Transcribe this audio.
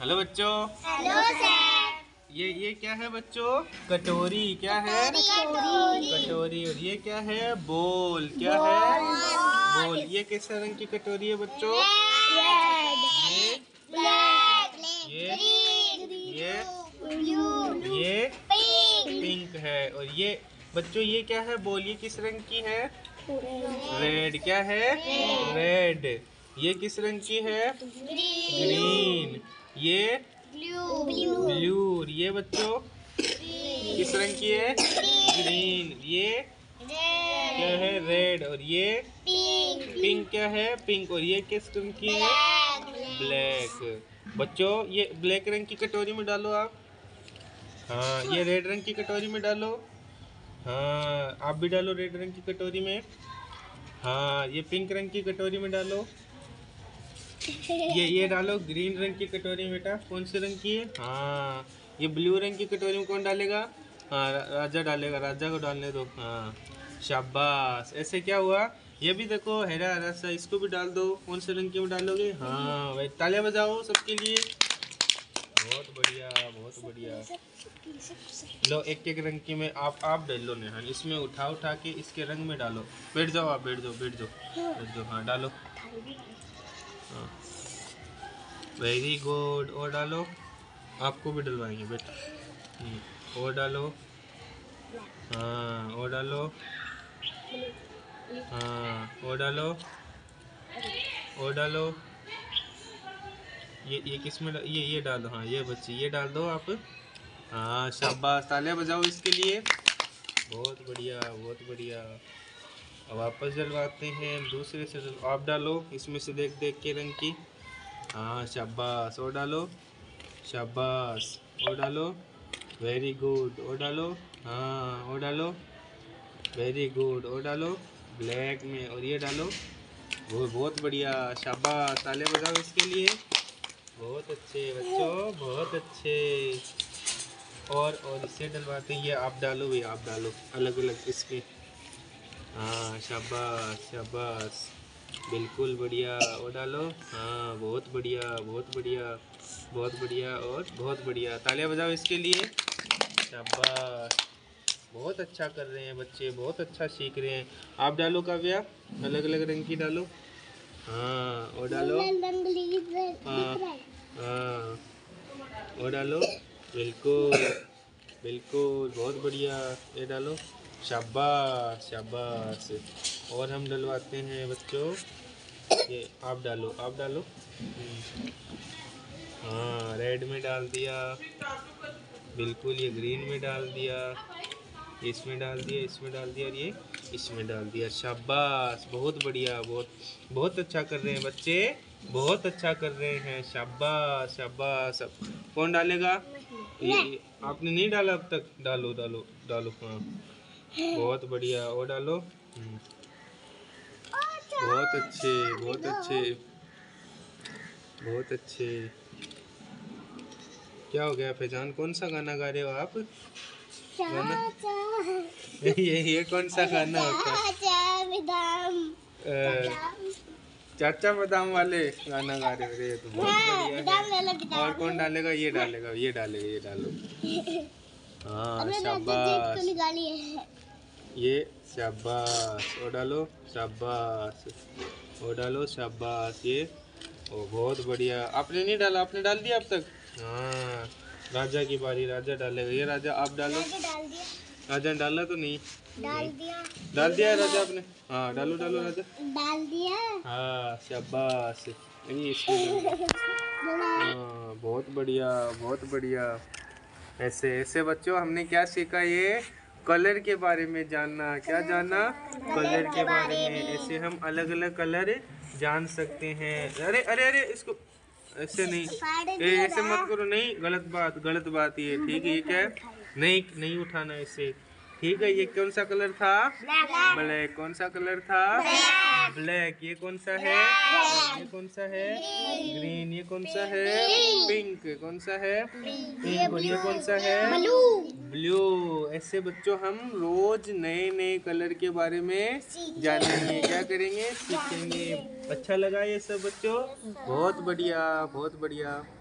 Hello बच्चों। Hello sir. ये क्या है बच्चों? कटोरी। क्या है? कटोरी। और ये क्या है? बोल। क्या है? बोल। ये किस रंग की कटोरी है बच्चों? रेड, ब्लैक, ये ग्रीन, ये ब्लू, ये पिंक, पिंक है। और ये बच्चों ये क्या है? बोल। ये किस रंग की है? रेड। क्या है? रेड। ये किस रंग की है? ग्रीन। ये ब्लू। ये बच्चों किस रंग की है? ग्रीन। ये क्या है? रेड। और ये पिंक। क्या है? पिंक। और ये किस रंग की है? ब्लैक। बच्चों ये ब्लैक रंग की कटोरी में डालो आप। हाँ, ये रेड रंग की कटोरी में डालो। हाँ, आप भी डालो रेड रंग की कटोरी में। हाँ, ये पिंक रंग की कटोरी में डालो। ये डालो ग्रीन रंग की कटोरी में। बेटा कौन से रंग की है? हाँ, ये ब्लू रंग की कटोरी में कौन डालेगा? हाँ, राजा डालेगा। राजा को डालने दो। हाँ, शाबाश। ऐसे क्या हुआ? ये भी देखो हरा हरा सा, इसको भी डाल दो। कौन से रंग की में डालोगे? हाँ भाई, तालियां बजाओ सबके लिए। बहुत बढ़िया, बहुत बढ़िया। लो एक एक रंग की में आप डाल लो नेहान। इसमें उठा के इसके रंग में डालो। बैठ जाओ आप, बैठ जाओ, बैठ जाओ, बैठ जाओ। हाँ डालो। हाँ, वेरी गुड। और डालो। आपको भी डलवाएंगे बेटा। और डालो। हाँ, और डालो। हाँ, और डालो। और डालो। ये किस में ये डालो। हाँ, ये बच्ची ये डाल दो आप। हाँ शाबाश, तालियां बजाओ इसके लिए। बहुत बढ़िया, बहुत बढ़िया। अब वापस डलवाते हैं दूसरे से। आप डालो इसमें से देख देख के रंग की। हाँ शाबाश। और डालो। शाबाश। और डालो। Very good. और डालो। हाँ, और डालो। Very good. और डालो ब्लैक में। और ये डालो। वो बहुत बढ़िया, शाबाश। तालियां बजाओ इसके लिए। बहुत अच्छे बच्चों, बहुत अच्छे। और इससे डलवाते हैं। ये आप डालो, भी आप डालो अलग अलग इसके। हाँ शाबाश, शाबाश। बिल्कुल बढ़िया। और डालो। हाँ, बहुत बढ़िया, बहुत बढ़िया, बहुत बढ़िया। और बहुत बढ़िया, तालियां बजाओ इसके लिए। शाबाश। बहुत अच्छा कर रहे हैं बच्चे, बहुत अच्छा सीख रहे हैं। आप डालो काव्या, अलग अलग रंग की डालो। हाँ, और डालो। हाँ हाँ, और डालो। बिल्कुल, बिल्कुल, बहुत बढ़िया। ये डालो। शाबाश, शाबाश। और हम डलवाते हैं बच्चों। ये आप डालो, आप डालो। हाँ, रेड में डाल दिया। बिल्कुल, ये ग्रीन में डाल दिया। इसमें डाल दिया, इसमें डाल दिया, और ये इसमें डाल दिया। शाबाश, बहुत बढ़िया। बहुत बहुत अच्छा कर रहे हैं बच्चे, बहुत अच्छा कर रहे हैं। शाबाश, शाबाश। अब कौन डालेगा? ये आपने नहीं डाला अब तक? डालो, डालो, डालो। हाँ, बहुत बढ़िया। और डालो। बहुत अच्छे, बहुत अच्छे, बहुत अच्छे। क्या हो गया फैजान? कौन सा गाना गा रहे हो आप? गाना ये कौन सा गाना होता है? चाचा बादाम वाले गाना गा रहे हो? ये तो बहुत बढ़िया है। और कौन डालेगा? ये डालेगा, ये डालेगा, ये डालो। हाँ शाबाश। ये शाबाश। और डालो। शाबाश। और डालो। शाबाश। ये ओ बहुत बढ़िया। आपने नहीं डाला? आपने डाल दिया अब तक? हाँ, राजा की बारी। राजा डालेगा। ये राजा आप डालो। राजा ने डाला तो नहीं? डाल दिया है राजा आपने? हाँ डालो, डालो राजा। डाल दिया। हाँ शाबाश। ये इसमें हाँ, बहुत बढ़िया, बहुत बढ़िया। ऐसे ऐसे बच्चों हमने क्या सीखा? ये कलर के बारे में जानना। क्या जानना? कलर के बारे में। ऐसे हम अलग अलग कलर जान सकते हैं। अरे अरे अरे, इसको ऐसे नहीं, ऐसे मत करो। नहीं, गलत बात, गलत बात। ये ठीक है? ये क्या है? नहीं, नहीं उठाना इसे। ठीक है? ये कौन सा कलर था? ब्लैक। कौन सा कलर था? ब्लैक। ये कौन सा है? ये कौन सा है? ग्रीन। ये कौन सा है? पिंक। कौन सा है? पिंक। और ये कौन सा है? ब्लू। ऐसे बच्चों हम रोज नए नए कलर के बारे में जानेंगे। क्या करेंगे? सीखेंगे। अच्छा लगा ये सब बच्चों? बहुत बढ़िया, बहुत बढ़िया।